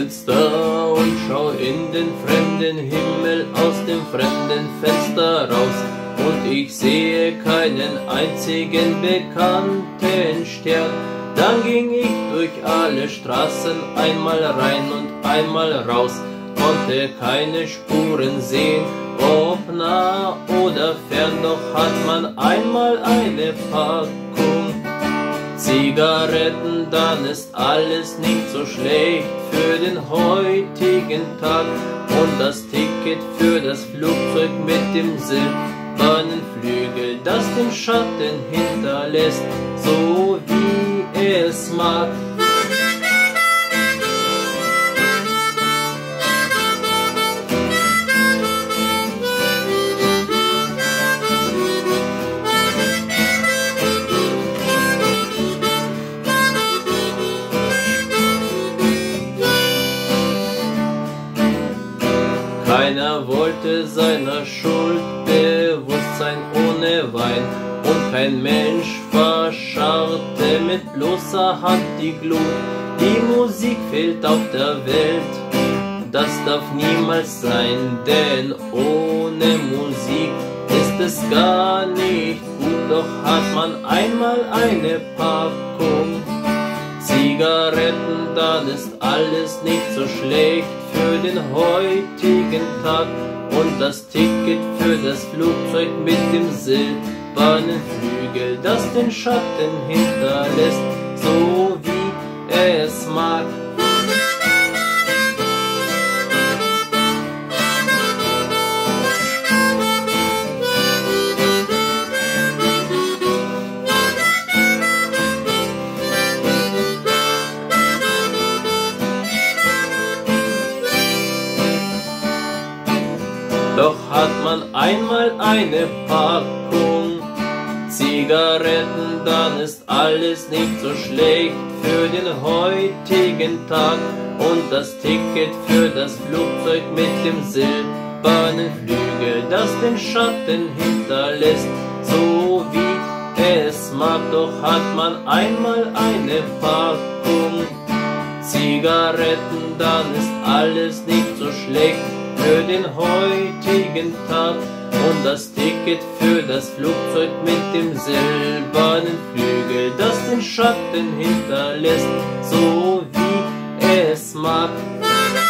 sitz da und schau in den fremden Himmel aus dem fremden Fenster raus, und ich sehe keinen einzigen bekannten Stern. Dann ging ich durch alle Straßen, einmal rein und einmal raus, konnte keine Spuren sehen, ob nah oder fern, doch hat man einmal eine Packung Zigaretten, dann ist alles nicht so schlecht für den heutigen Tag. Und das Ticket für das Flugzeug mit dem silbernen Flügel, das den Schatten hinterlässt, so wie es mag. Keiner wollte seiner Schuld bewusst sein ohne Wein, und kein Mensch verscharrte mit bloßer Hand die Glut. Die Musik fehlt auf der Welt, das darf niemals sein, denn ohne Musik ist es gar nicht gut. Doch hat man einmal eine Packung Zigaretten, dann ist alles nicht so schlecht für den heutigen Tag. Und das Ticket für das Flugzeug mit dem silbernen Flügel, das den Schatten hinterlässt, so wie es mag. Doch hat man einmal eine Packung Zigaretten, dann ist alles nicht so schlecht für den heutigen Tag. Und das Ticket für das Flugzeug mit dem silbernen Flügel, das den Schatten hinterlässt, so wie es mag. Doch hat man einmal eine Packung Zigaretten, dann ist alles nicht so schlecht für den heutigen Tag. Und das Ticket für das Flugzeug mit dem silbernen Flügel, das den Schatten hinterlässt, so wie es mag.